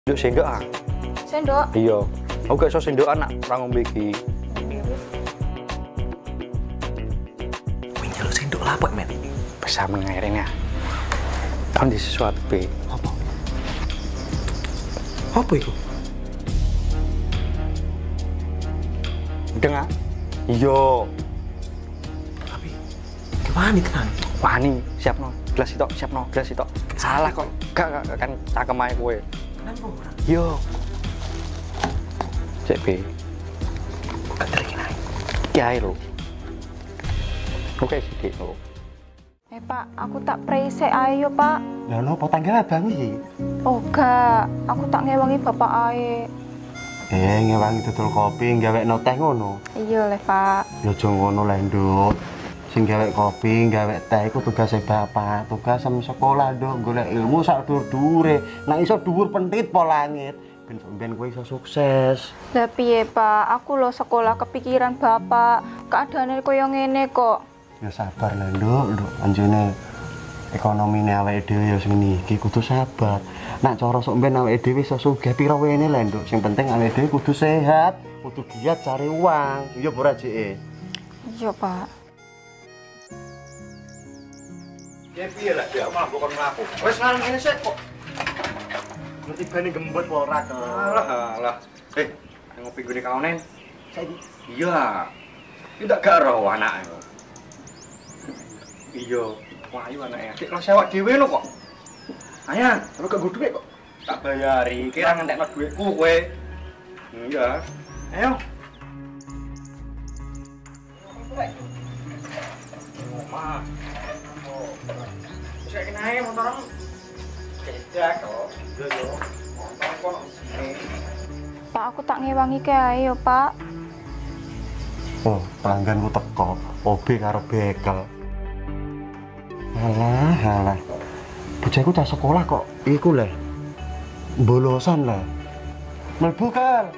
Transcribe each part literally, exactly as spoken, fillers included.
Sendok sendok ah. Sendok? Iya. Aku gak iso sendokan nak ora ngombe iki. Kowe njaluk sendok lapuk, men. Bisa mengairnya. Tahun di sesuatu be. Apa? Apa itu? Dengar? Iya. Tapi gimana tenan? Wani, siapno. Gelas itu, siapno. Gelas itu. Salah kok. Gak, gak, gak kan cangkem ae kowe. Kenapa ora? Yo. Cek be. Gak teriki naik. Kiai lho. Oke sithik lho. Eh Pak, aku tak preise ayo Pak. Lah nopo tanggal abang iki? Oh gak, aku tak ngewangi bapak ae. Eh, ngewangi dodol kopi gawekno teh ngono. Iya le Pak. Ya aja ngono lho, Nduk. Sing gawe kopi, gawe teh iku tugasé bapak, tugas sem sekolah, Nduk, golek ilmu sak dhuwur-dhuwure. Nek iso dhuwur pentit po langit, ben ben kowe iso sukses. Lah piye Pak, aku lo sekolah kepikiran bapak. Keadaane koyo ngene kok. Ya sabar lho, Nduk, Nduk. Anjene ekonomine awake dhewe ya sing iki kudu sabar. Nek cara sok ben awake dhewe iso sugih pira wene lho, Nduk. Sing penting awake dhewe kudu sehat, kudu giat cari uang. Iya ora, Cik? Iya Pak. Ya piye lah, dia malah bukan ngaku. Wes nang kene sik kok. Nanti bane gembet po ora ke. Alah, alah. Eh, ngopi gune kaonen. Saiki. Iya. Tidak gak roh anake kok. Iya, wayu anake. Dik kelas sewak dhewe lho kok. Ayah, lu gak gue duit kok. Tak bayari, kira ngentekno duitku kowe. Iya. Ayo. Oma. Saya kena aja motor cedak kok. Yo yo. Motor kok sini. Pak, aku tak ngewangi ke ayo Pak. Oh, pelangganku teko, O B karo bekel. Alah, alah. Bocahku cah sekolah kok iku leh. Bolosan lah. Mlebu kal.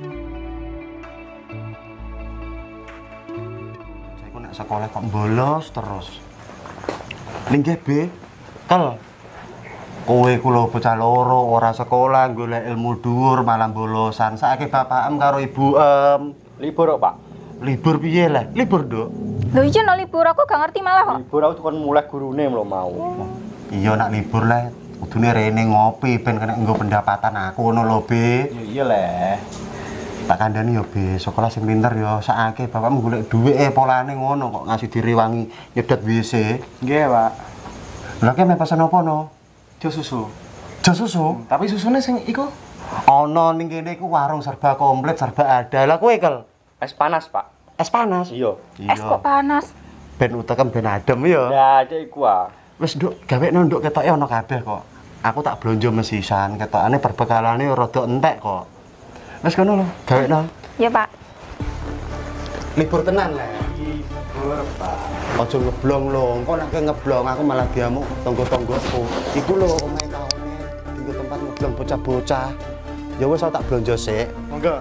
Bocahku nek sekolah kok bolos terus. Linggih B, kal. Kowe ku lho bocah loro ora sekolah golek ilmu dhuwur malah bolosan. Saiki bapakem karo ibuem. Libur kok, Pak. Libur piye lah? Libur, Nduk. Lho iya no libur aku gak ngerti malah kok. Libur aku kan mulai gurune lho mau. Iya nak libur lah. Kudune rene ngopi ben kena nggo pendapatan aku ngono lho, Be. Ya iya leh. Tak kandhani yo, Be. Sekolah sing pinter yo sakake bapakmu golek dhuwit eh polane ngono kok ngasih direwangi nyedot W C. Nggih, Pak. Lah ki me pesen apa no? Jos susu. Jas susu. Tapi susune sing iku Ana ning kene iku warung serba komplit, serba ada. Lah kowe kel es panas, Pak. es panas. Iya. Es kok panas. Ben utekem ben adem yo. Ya, cek iku ah. Wis Nduk, gawekno Nduk ketoke ana kabeh kok. Aku tak blonjo mesisan, ketokane berbekalane rada entek kok. Wis kono lho, gawekno. Ya Pak. Libur tenan lah. Libur, Pak. Aja ngeblong lho, engko nek ngeblong aku malah diamuk tangga-tanggaku. Iku lho omahe kaone, dinggo tempat ngeblong bocah-bocah. Ya wis aku tak blonjo sik. Monggo.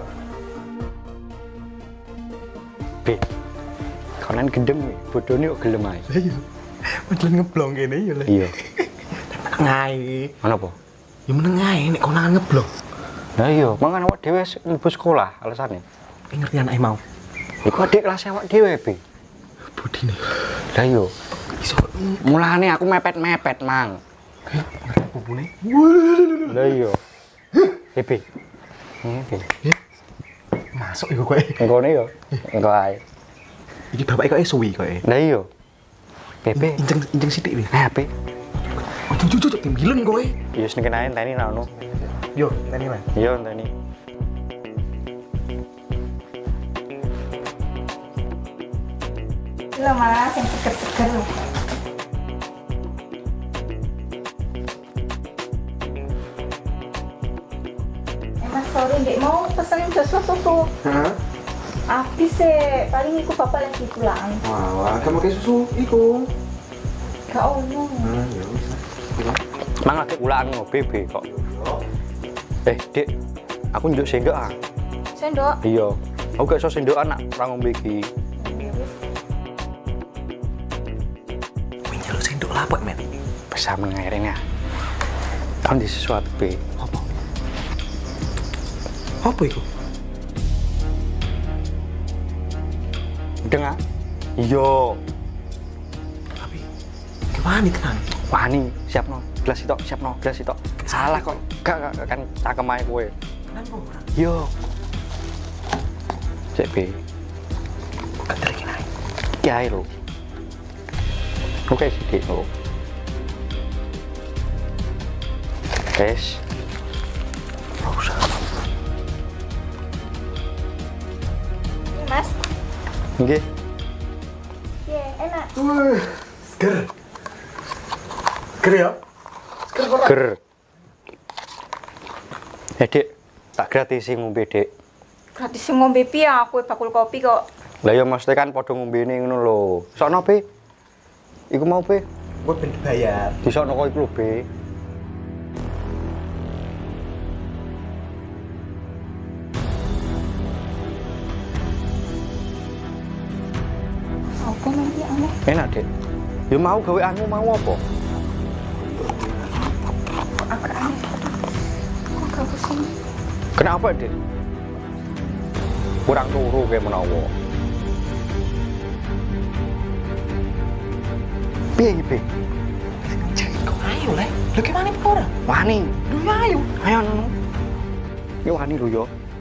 Be. Kanan gendeng nih, bodone kok gelem ae. Lah iya. Padahal ngeblong kene ya le. Iya. Ngai. Mana apa? Ya meneng ae nek konangan ngeblong. Lah iya, mangan awak dhewe mlebu sekolah alasane. Ki ngerti anake mau. Iku adik kelas awak dhewe, Be. Budine. Lah iya. Iso Mulane aku mepet-mepet, Mang. ngerti pupune. Lah iya. Eh, Be. Ini, Be. Masuk iku kowe. Enggone yo. Engko ae. Iki bapak kok suwi kowe. Lah iya. Bebe, Injeng injeng sithik wi. nah, Be. Ojo ojo ojo timbilen kowe. Ya sing kenaen tani ngono. Yo, tani Mas. Iya, tani. Lho malah sing seger-seger. Eh Mas, sorry Ndek mau pesen jos susu. Hah? Habis sih, paling iku bapak lagi pulang. Wah, kamu kayak susu iku. Gak ono. Nah, ya wis. Mang lagi ulaan ngo Bebe kok. Eh, Dik. Aku njuk sendok ah. Sendok. Iya. Aku gak iso sendokan nak ora ngombe iki. Kowe njaluk sendok lapuk, men. Bisa mengairnya. Tahun di sesuatu, Be. Apa? Apa itu? Dengar? Iya. Tapi gimana tenan? Wani, siap no. Gelas itu, siap no. Gelas itu. Salah kok. Gak, gak, gak kan cangkem ae kowe. Kenapa ora? Yo. Cek B. Bukan dari kena. Kiai lo. Oke sithik lo. Guys. Ora usah. Mas. Nggih. Ye, enak. Wih, seger. Seger ya? Seger kok. Ger. Eh, Dik, tak gratisi ngombe, Dik. Gratis ngombe piye aku bakul kopi kok. Lah ya mesti kan padha ngombene ngono lho. Sokno, Be. Iku mau, Be. Gue ben dibayar. Disokno kok iku lho, Be. Apa nanti aneh? Enak, Dik. Ya mau gaweanmu mau apa? Kok agak aneh. Kok agak pusing. Kenapa, Dik? Kurang turu kayak menawa. Piye iki, Be? Jadi kok ayo le. Lho gimana kok ora? Wani. Lho ya ayo. Ayo nang. Yo wani lho yo.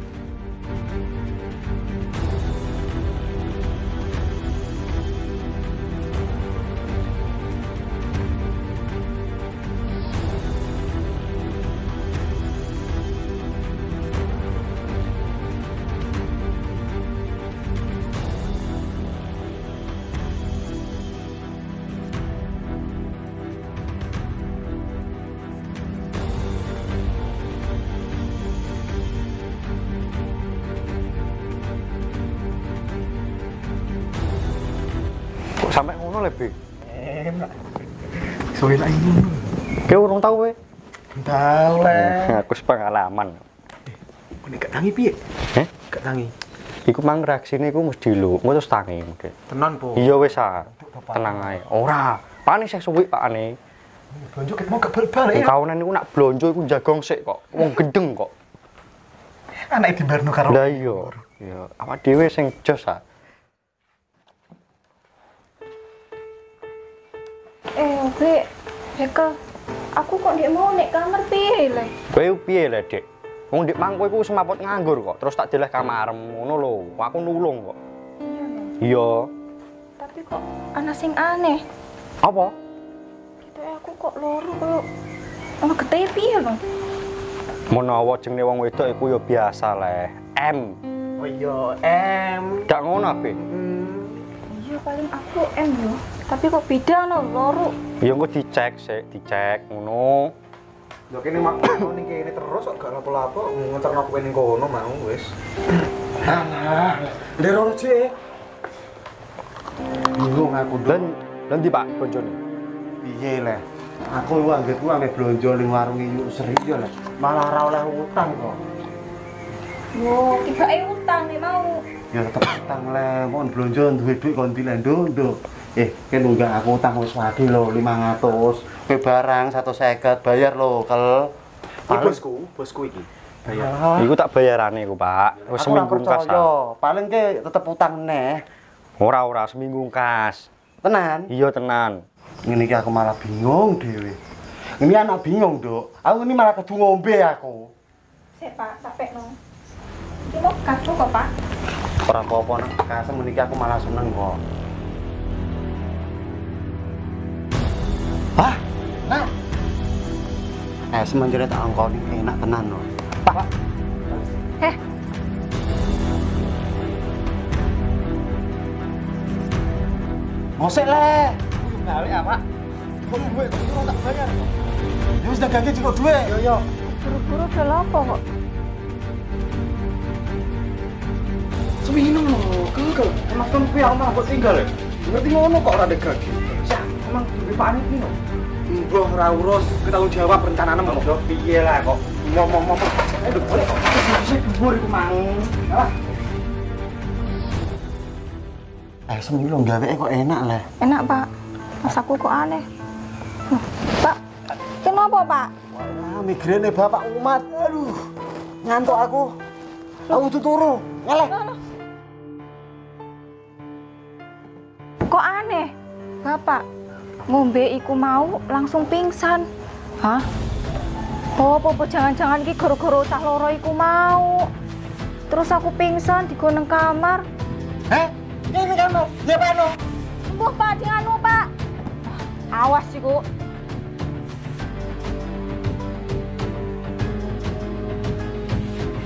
Kok sampai ngono le, Be? Enak. Soalnya lagi ngono. Kowe urung tau kowe? Tahu le. Aku sepengalaman. Kok nek gak tangi piye? Heh? Gak tangi. Iku mang reaksine iku mesti lho, engko terus tangi mungkin. Tenan po. Iya wis ah. Tenang ae. Ora, panik sik suwi pakane. Blonjo ket mau gak bal-bal ya. Kaunan iku nak blonjo iku jagong sik kok. Wong gendeng kok. Anak dibarno karo. Lah iya. Iya, awak dhewe sing jos ah. Eh, Bre. Reka, aku kok ndek mau nek kamar piye le? Kowe piye le, Dik? Wong ndik mang kowe iku semaput nganggur kok, terus tak deleh kamarmu ngono lho. Aku nulung kok. Iya lho. Iya. Tapi kok ana sing aneh. Apa? Gitu aku kok loro koyo ana getih piye lho? Menawa jenenge wong wedok iku ya biasa le. M. Oh iya, em. Gak ngono, Be. Iya paling aku M yo. Tapi kok beda no loro. Ya engko dicek sik, dicek ngono. Lho kene mak ning kene terus kok gak lapo-lapo ngeterno kowe ning kono mau wis. Alah, ndero sih. Bingung aku Lan lan ndi Pak bonjone? piye le. Aku iku anggitku ame blonjo ning warung Yuk Sri yo le. Malah ora oleh utang kok. Wo, tibake utang nek mau. Ya tetep utang le, mon blonjo duwe dhuwit kon dilendo-ndo. Eh, kan nunggak aku utang wis wadi lho lima ratus. Kowe barang seratus lima puluh bayar lho, Kel. Iki bosku, bosku iki. Bayar. Iku tak bayarane iku, Pak. Wis Aku ora seminggu kas. percaya. Paling ke tetep utang neh. Ora ora seminggu kas. Tenan. Iya tenan. Ngene iki aku malah bingung dhewe. Ini anak bingung, Dok. Aku ini malah kedu ngombe aku. Sik, Pak, tak pekno. Iki mau kartu kok, Pak. Ora apa-apa nek kasem meniki aku malah seneng kok. Hah? Nah. Eh, semenjane tak angkoni enak tenan lho. Pak. Eh, Ngosek le. Balik ah, Pak. Kok duwe kok tak bayar kok. Ya wis dagangke cukup duwe. Yo yo. buru-buru udah lapo kok. Seminggu lho, kegel. Emang kan kuwi aku mbok tinggal ya. Ngerti ngono kok ora degagi. Sak, emang duwe panik iki lho. Mbah ora urus ketanggung jawab rencanane kok. Yo piye lah kok. Ngomong-ngomong. Ayo boleh kok. Bisa dhuwur iku mang. Alah. Eh, seminggu gawe kok enak lah. Enak, Pak. Masaku kok aneh. Huh, Pak, kenapa, Pak? Wah, migrene Bapak Umat. Aduh, ngantuk aku. Aku tuh turu. Ngeleh. Kok aneh? Bapak, ngombe iku mau langsung pingsan. Hah? Oh, apa jangan-jangan iki gara-gara cah loro iku mau. Terus aku pingsan di nang kamar. Heh? Ini kamar. Ya Pak no. Mbah Pak, di anu Pak. Awas iku.